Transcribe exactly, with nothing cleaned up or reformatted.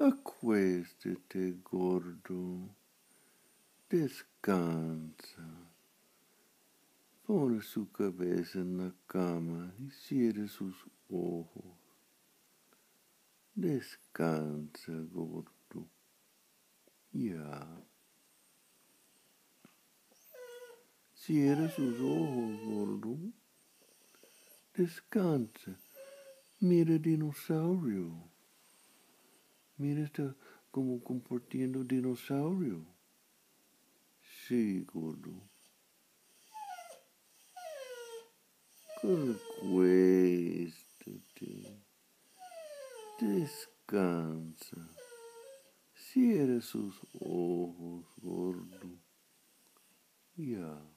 Acuéstate, gordo. Descansa. Pone su cabeza en la cama y cierre sus ojos. Descansa, gordo. Ya. Cierra sus ojos, gordo. Descansa. Mira el dinosaurio. Mira, está como comportando dinosaurio. Sí, gordo. Acuéstate. Descansa. Cierra sus ojos, gordo. Ya.